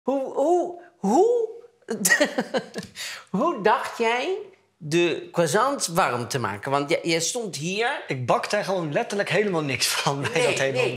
Hoe hoe dacht jij de croissants warm te maken? Want jij stond hier. Ik bak daar gewoon letterlijk helemaal niks van bij dat hele